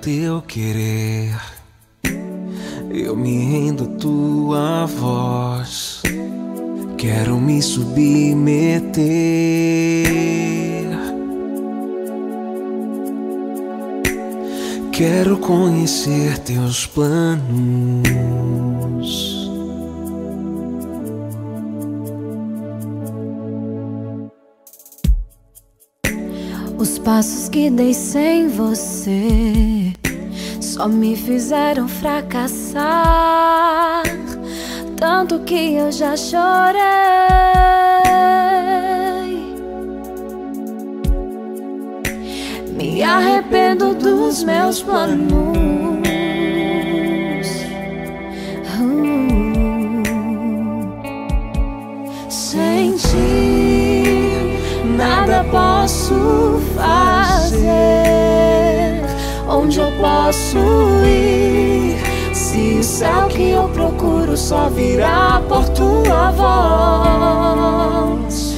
teu querer. Eu me rendo à tua voz. Quero me submeter. Quero conhecer teus planos. Os passos que dei sem você só me fizeram fracassar. Tanto que eu já chorei. Me arrependo dos meus planos. Sem ti nada posso fazer. Onde eu posso ir se o céu que eu procuro só virá por tua voz?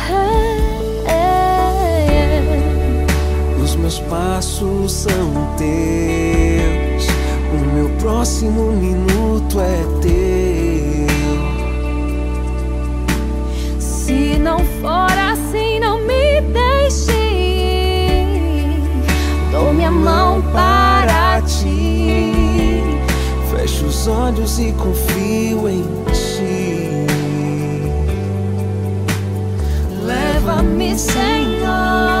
Os meus passos são teus. O meu próximo minuto é teu. Se não for assim, não me deixe ir. Dou minha mão para ti. Fecho os olhos e confio em ti. Leva-me, Senhor.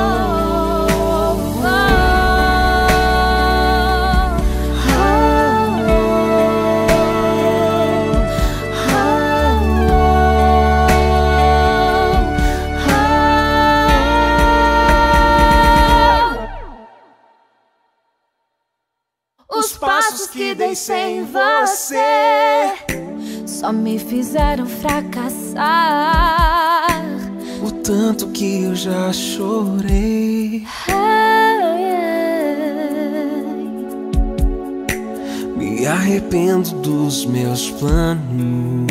Os passos que dei sem você só me fizeram fracassar. O tanto que eu já chorei. Me arrependo dos meus planos.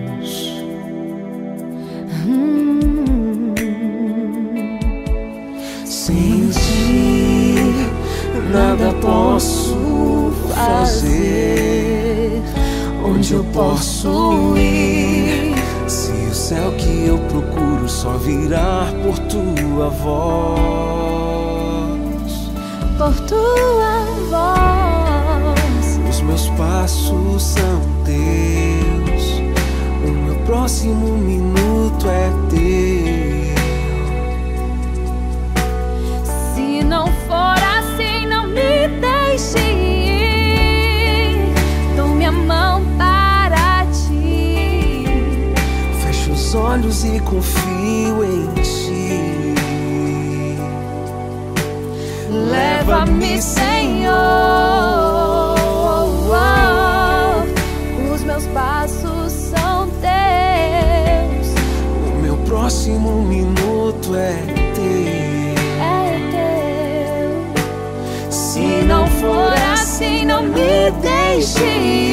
Sem ti nada posso fazer. Onde eu posso ir se o céu que eu procuro só virá por tua voz? Por tua voz. Os meus passos são teus. O meu próximo minuto é teu. Se não for assim, não me deixe ir. Dou minha mão para ti. Fecho os olhos e confio em ti. Leva-me, Senhor. Os meus passos são teus. O meu próximo minuto é teu. Se não for assim, não me deixe ir.